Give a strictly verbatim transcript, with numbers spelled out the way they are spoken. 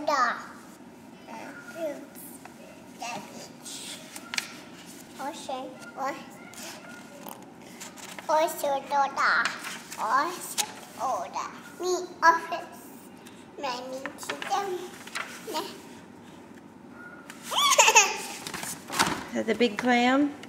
soda. The beach. Ocean. Oyster soda. Oyster soda. Me office. My me chicken. Is that the big clam?